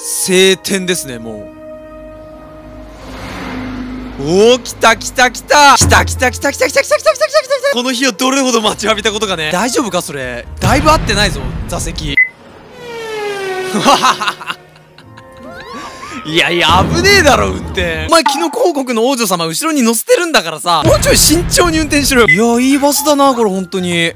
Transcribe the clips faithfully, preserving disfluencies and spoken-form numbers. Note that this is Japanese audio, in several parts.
晴天ですね、もう。おー、来た来た来た来た来た来た来た来た来た来た来た来た来た来た。この日をどれほど待ちわびたことかね。大丈夫かそれ。だいぶ合ってないぞ、座席。いやいや、危ねえだろ、運転。お前、キノコ王国の王女様後ろに乗せてるんだからさ、もうちょい慎重に運転しろよ。いや、いいバスだな、これ、ほんとに。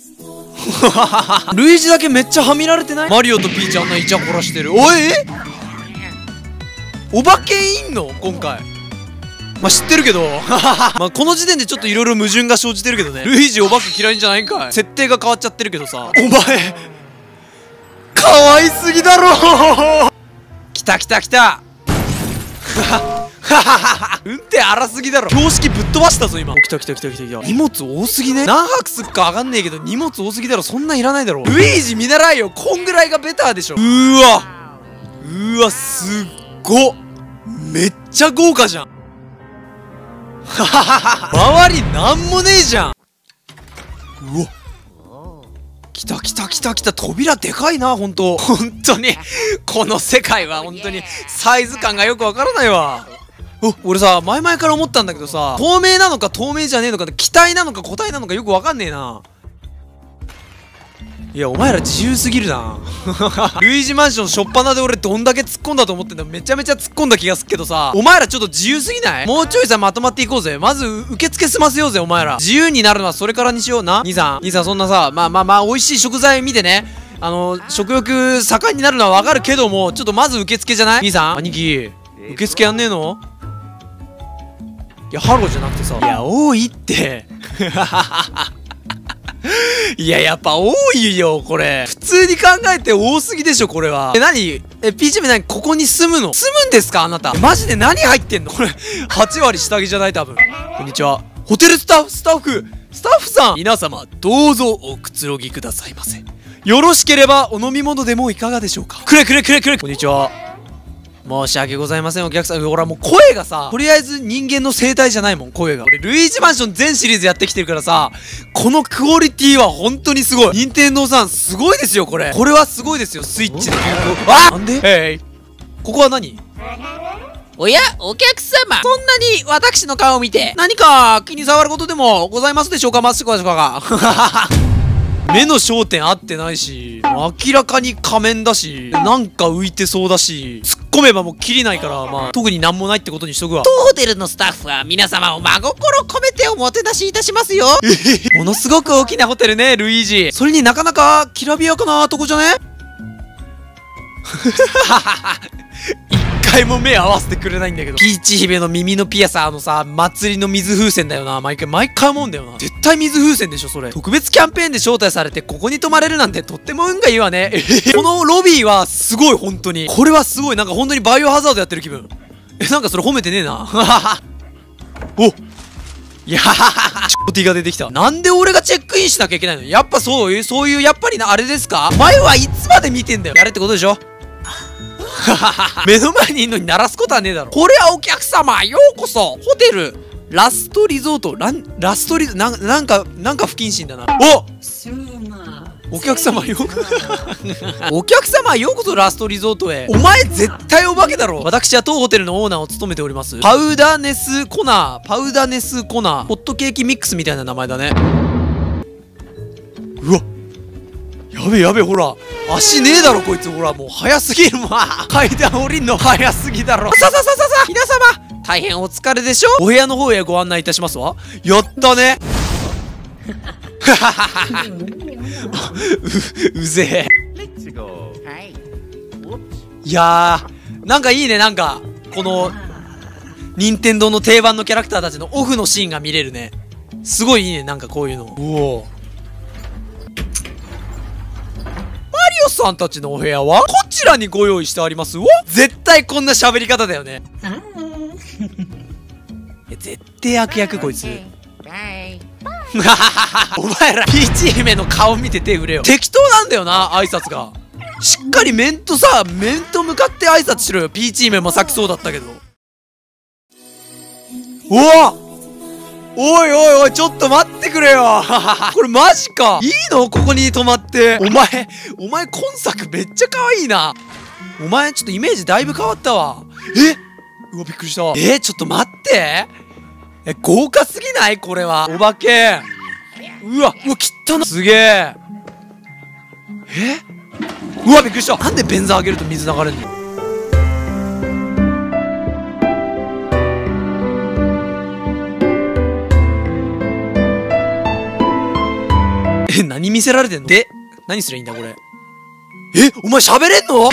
ルイージだけめっちゃはみられてない？マリオとピーチあんなイチャコラしてる。おい、お化けいんの今回。まあ、知ってるけど。まあ、この時点でちょっといろいろ矛盾が生じてるけどね。ルイージお化け嫌いんじゃないんかい。設定が変わっちゃってるけどさ。お前、かわいすぎだろ。来た来た来た。運転荒すぎだろ。標識ぶっ飛ばしたぞ今。来た来た来た来た来た。荷物多すぎね。何泊すっかわかんねえけど荷物多すぎだろ。そんなんいらないだろ。ルイージ見習いよ。こんぐらいがベターでしょ。うーわうーわ、すっごっ。めっちゃ豪華じゃん。周りなんもねえじゃん。うわ、来た来た来た来た。扉でかいな、ほんと。ほんとにこの世界はほんとにサイズ感がよくわからないわ。お、俺さ、前々から思ったんだけどさ、透明なのか透明じゃねえのか、気体なのか固体なのかよくわかんねえな。いや、お前ら自由すぎるな。ルイージマンション初っ端で俺どんだけ突っ込んだと思ってんだ。めちゃめちゃ突っ込んだ気がするけどさ、お前らちょっと自由すぎない？もうちょいさ、まとまっていこうぜ。まず受付済ませようぜ、お前ら。自由になるのはそれからにしような。兄さん兄さん、そんなさ、まあまあまあ美味しい食材見てね、あの食欲盛んになるのはわかるけども、ちょっとまず受付じゃない？兄さん、兄貴、受付やんねえの？いや、ハローじゃなくてさ、いや、多いって。いや、やっぱ多いよ、これ。普通に考えて多すぎでしょ、これは。え、なに？え、ピーチーム何？ここに住むの？住むんですかあなた。マジで何入ってんのこれ、はち割下着じゃない多分。こんにちは。ホテルスタッフ、スタッフ、スタッフさん！皆様、どうぞおくつろぎくださいませ。よろしければ、お飲み物でもいかがでしょうか？くれくれくれくれ！こんにちは。申し訳ございません、お客さん。ほら、もう声がさ、とりあえず人間の生態じゃないもん、声が。俺、ルイージマンション全シリーズやってきてるからさ、このクオリティは本当にすごい。任天堂さん、すごいですよ、これ。これはすごいですよ、スイッチで流行。あ！なんで？へい。ここは何？おや、お客様。そんなに私の顔を見て、何か気に障ることでもございますでしょうか、マスコでしょうか。目の焦点合ってないし、明らかに仮面だし、なんか浮いてそうだし、突っ込めばもうキリないから、まあ、特になんもないってことにしとくわ。当ホテルのスタッフは皆様を真心込めておもてなしいたしますよ。ものすごく大きなホテルね、ルイージ。それになかなかきらびやかなとこじゃね？一回も目合わせてくれないんだけど。ピーチ姫の耳のピアサーのさ、祭りの水風船だよな。毎回、毎回思うんだよな。絶対水風船でしょ、それ。特別キャンペーンで招待されて、ここに泊まれるなんてとっても運がいいわね。このロビーはすごい、本当に。これはすごい。なんか本当にバイオハザードやってる気分。え、なんかそれ褒めてねえな。お、いやー、チョティが出てきた。なんで俺がチェックインしなきゃいけないの？やっぱそういう、そういう、やっぱりな、あれですか？前はいつまで見てんだよ。やれってことでしょ？目の前にいるのに鳴らすことはねえだろ。これはお客様、ようこそホテルラストリゾート、ラン、ラストリゾート、なん、なんか、なんか不謹慎だな。おお客様よお客様ようこそラストリゾートへ。お前絶対お化けだろ。私は当ホテルのオーナーを務めておりますパウダネスコナー、パウダネスコナー、ホットケーキミックスみたいな名前だね。うわ、やべえやべえ、ほら足ねえだろこいつ。ほらもう早すぎる。まあ階段降りんの早すぎだろ。さささささ、皆様大変お疲れでしょ。お部屋の方へご案内いたしますわ。やったね。う, うぜえ。いやー、なんかいいね。なんかこの任天堂の定番のキャラクターたちのオフのシーンが見れるね。すごいいいね。なんかこういうの。うお、マリオさんたちのお部屋はこちらにご用意してありますわ。絶対こんな喋り方だよね。絶対悪役こいつ。お前らピーチ姫の顔見て手売れよ。適当なんだよな挨拶が。しっかり面とさ、面と向かって挨拶しろよ。ピーチ姫もさっきそうだったけど。おお、おいおいおい、ちょっと待ってくれよ。これマジか。いいのここに泊まって。お前お前今作めっちゃ可愛いな。 お前ちょっとイメージだいぶ変わったわ。えうわびっくりした。えちょっと待って。え豪華すぎないこれは。お化け。うわうわ汚な。すげえ。えうわびっくりした。なんで便座上げると水流れんの。え何見せられてんの。で何すりゃいいんだこれ。えお前喋れんの。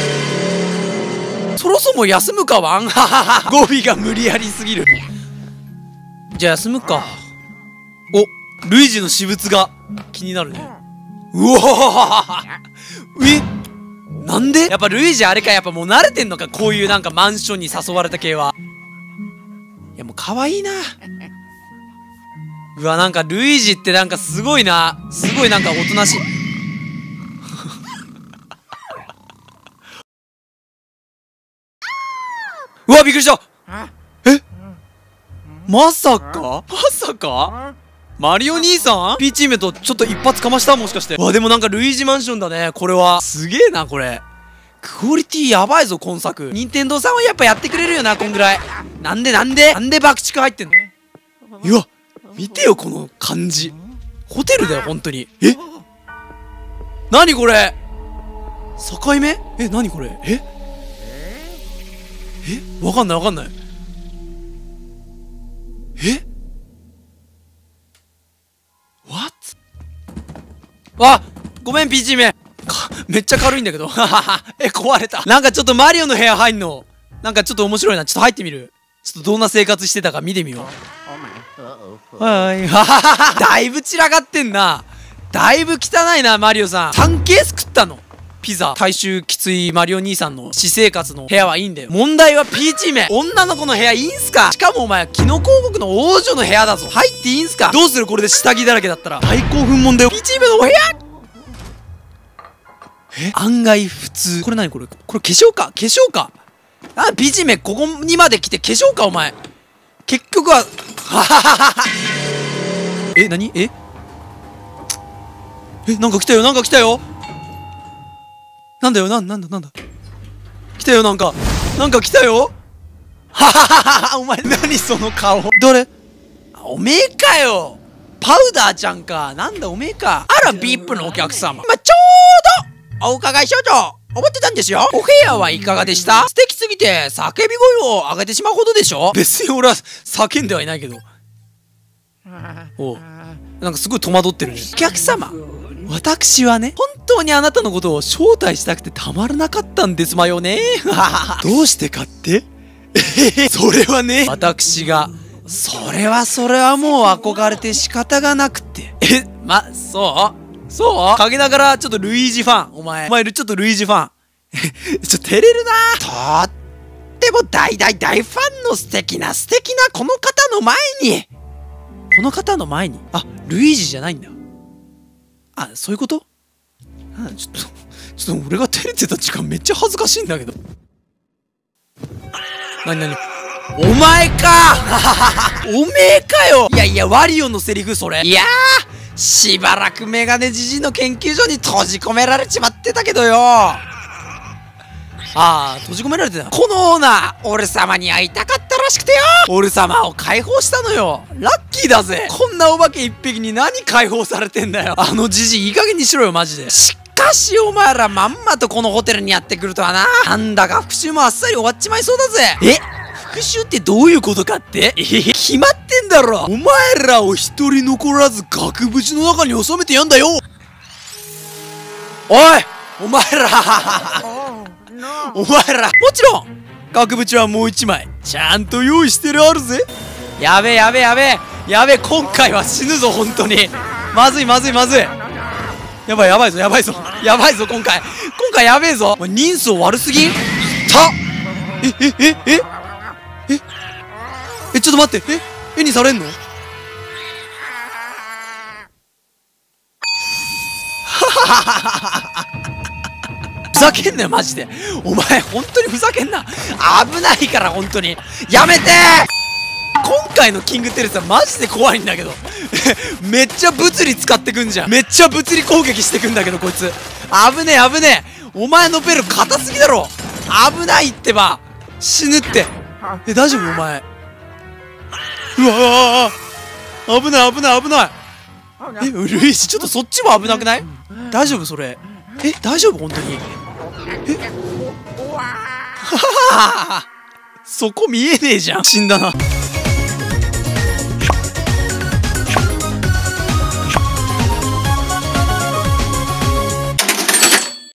そろそも休むかワン。語尾が無理やりすぎる。じゃあ休むか。おルイージの私物が気になるね。うおえなんで。やっぱルイージあれか。やっぱもう慣れてんのか。こういうなんかマンションに誘われた系は。いやもう可愛いな。うわなんかルイージってなんかすごいな。すごいなんかおとなしい。うわびっくりした。えまさかまさかマリオ兄さんピーチームとちょっと一発かました。もしかして。うわでもなんかルイージマンションだねこれは。すげえなこれ。クオリティやばいぞ今作。任天堂さんはやっぱやってくれるよなこんぐらい。なんでなんでなんで爆竹入ってんの。うわ見てよこの感じ。ホテルだよ本当に。えなにこれ。境目。えなにこれ。ええわかんないわかんない。え What? あごめんピーチーめめっちゃ軽いんだけどえ壊れた。なんかちょっとマリオの部屋入んのなんかちょっと面白いな。ちょっと入ってみる。ちょっとどんな生活してたか見てみよう。はいだいぶ散らかってんな。だいぶ汚いなマリオさん。さんケース食ったのピザ。大衆きついマリオ兄さんの私生活の部屋はいいんだよ。問題はピーチめ女の子の部屋いいんすか。しかもお前キノコ王国の王女の部屋だぞ。入っていいんすか。どうするこれで下着だらけだったら。大興奮もんだよピーチめのお部屋。え案外普通。これ何これ。これ化粧か化粧か。あピーチめここにまで来て化粧かお前。結局はははははえ何ええなんか来たよなんか来たよ。なんだよなんなんだなんだ来たよなんかなんか来たよ。ははははお前何その顔。誰おめえかよ。パウダーちゃんか。なんだおめえか。あらビープのお客様。まちょうどお伺いしようと思ってたんですよ。お部屋はいかがでした。素敵すぎて叫び声を上げてしまうほどでしょ。別に俺は叫んではいないけど。おうなんかすごい戸惑ってるね。お客様私はね本当にあなたのことを招待したくてたまらなかったんですわよねどうしてかってそれはね私がそれはそれはもう憧れて仕方がなくて。えまそうそう陰ながらちょっとルイージファン。お前お前ちょっとルイージファンちょっと照れるな。とっても大大大ファンの素敵な素敵なこの方の前にこの方の前にあルイージじゃないんだ。あそういうこと。あちょっとちょっと俺が照れてた時間めっちゃ恥ずかしいんだけど。なになにお前かおめえかよ。いやいやワリオのセリフそれ。いやーしばらくメガネじじいの研究所に閉じ込められちまってたけどよ。ああ閉じ込められてた。このオーナー俺様に会いたかったらしくてよ。俺様を解放したのよ。ラッキーだぜ。こんなお化け一匹に何解放されてんだよ。あのじじいいい加減にしろよマジで。しかしお前らまんまとこのホテルにやってくるとはな。なんだか復讐もあっさり終わっちまいそうだぜ。え復讐ってどういうことかって。えへへ決まってんだろ。お前らを一人残らず額縁の中に収めてやんだよ。おいお前らお前らもちろん額縁はもう一枚ちゃんと用意してるあるぜ。やべえやべえやべえやべえ今回は死ぬぞ本当に。まずいまずいまずいやばいやばいぞやばいぞやばいぞ今回今回やべえぞ。人相悪すぎんた。えええええええちょっと待って。え絵にされんの。ふざけんなよマジで。お前本当にふざけんな。危ないから本当にやめて。今回のキングテレスはマジで怖いんだけどめっちゃ物理使ってくんじゃん。めっちゃ物理攻撃してくんだけどこいつ危ねえ危ねえ。お前のベル硬すぎだろ。 危ないってば。死ぬって。え、大丈夫お前。うわー、危ない危ない危ない。え、ルイージちょっとそっちも危なくない？大丈夫それ。え、大丈夫本当に。えははははそこ見えねえじゃん。死んだな。